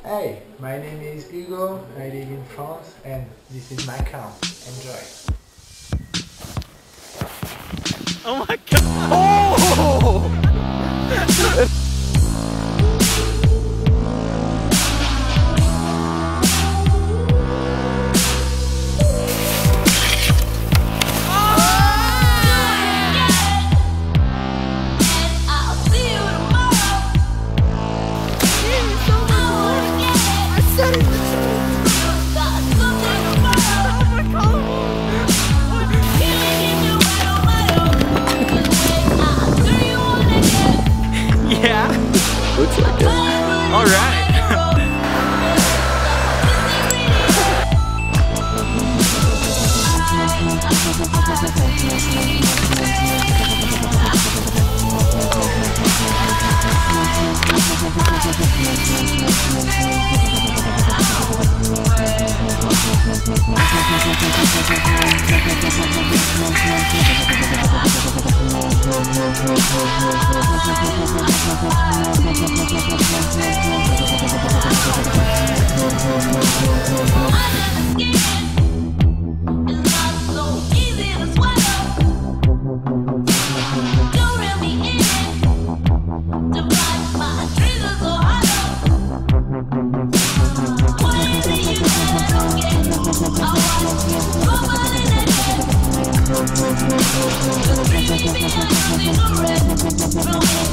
Hey, my name is Hugo, I live in France and this is my car. Enjoy. Oh my god! Oh! Yeah, looks like it. All right. Just breathe me out in the red room.